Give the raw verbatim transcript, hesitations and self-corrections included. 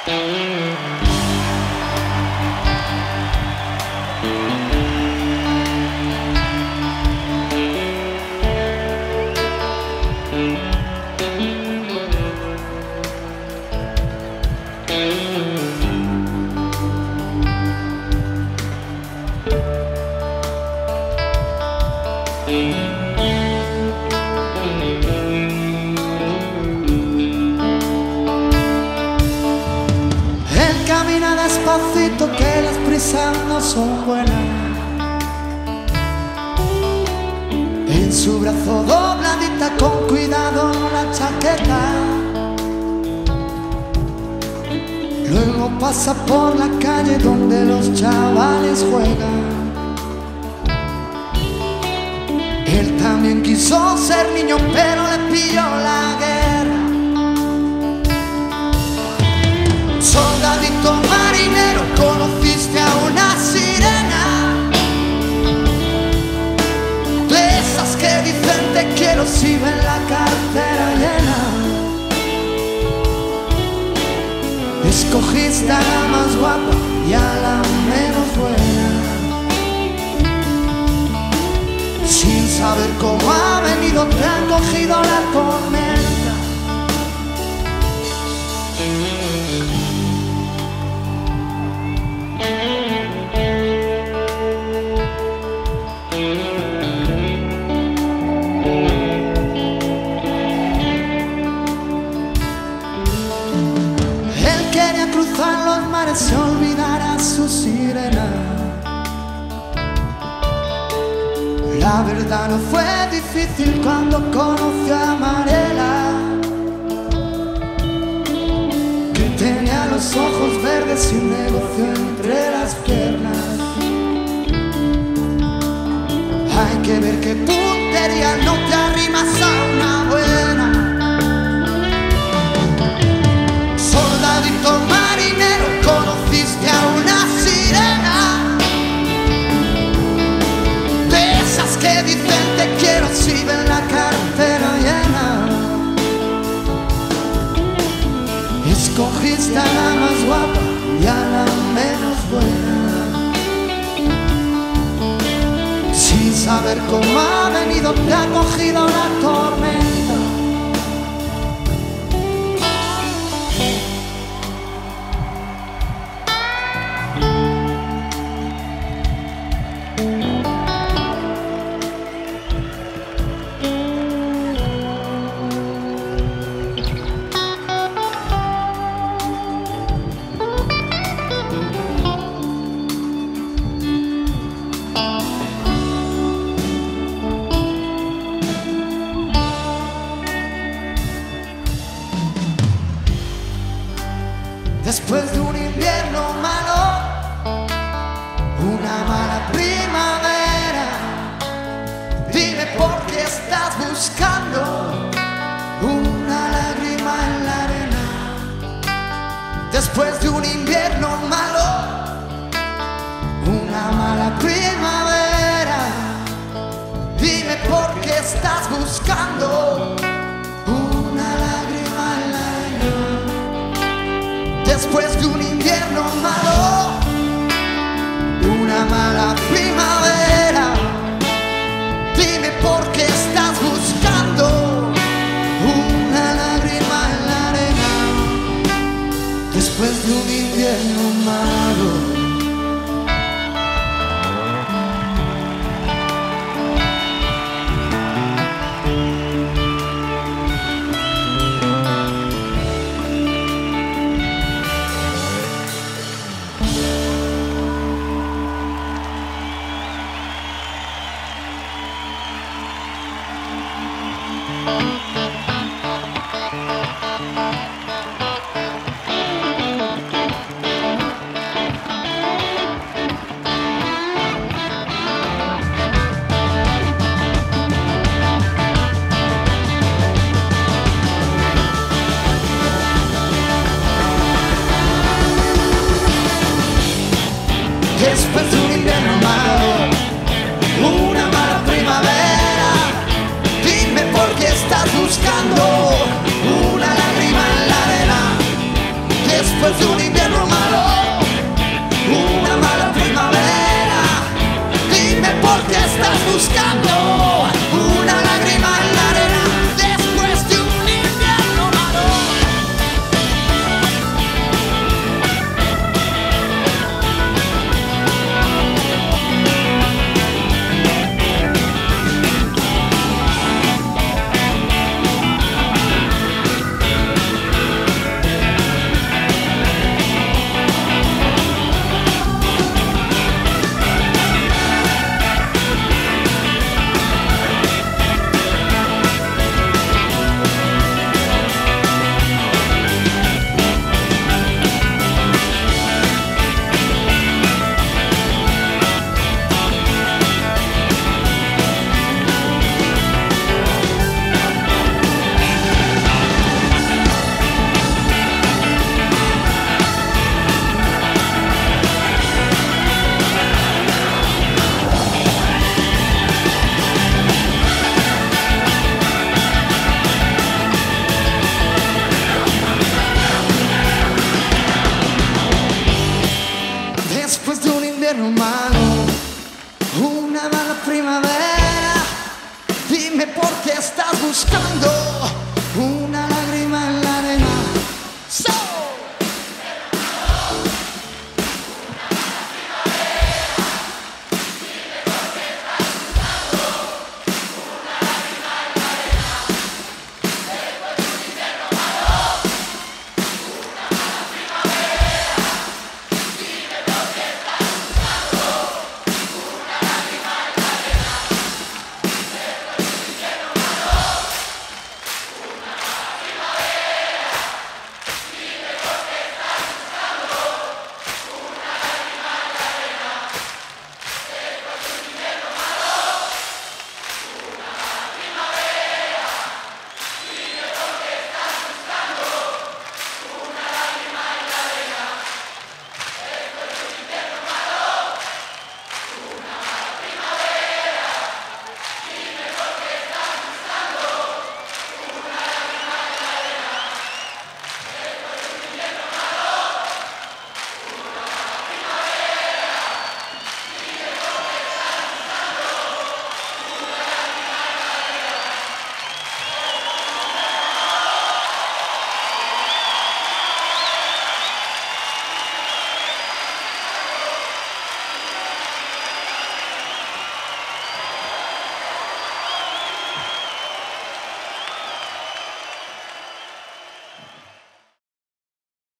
Él camina despacito, que las prisas no son buenas. En su brazo dobladita, con cuidado la chaqueta. Luego pasa por la calle donde los chavales juegan. Él también quiso ser niño, pero le pilló la guerra. Soldadito marinero, conociste a una sirena, de esas que dicen te quiero si ven la cartera llena. Escogiste a la más guapa y a la menos buena, sin saber cómo ha venido te ha cogido la tormenta. Él quería cruzar los mares, se olvidara su sirena. La verdad no fue difícil cuando conoció a Marela, que tenía los ojos verdes y un negocio entre las piernas. Hay que ver qué puntería no te arrimas a una buena. Soldadito marinero, conociste a una sirena, de esas que dicen te quiero si ven la cartera llena. Escogiste a la más guapa y a la menos buena, sin saber cómo ha venido te ha cogido la tormenta. Después de un invierno malo, una mala primavera, dime por qué estás buscando una lágrima en la arena. Después de un invierno malo, una mala primavera, dime por qué estás buscando una lágrima en la arena. Después de un invierno malo, una mala primavera, dime por qué estás buscando una lágrima en la arena. Después de un invierno malo. Después de un invierno malo, una mala primavera, dime por qué estás buscando una lágrima en la arena. Después de un buscando una lágrima en la arena después de un invierno malo. Después de un invierno malo, una mala primavera, dime por qué estás buscando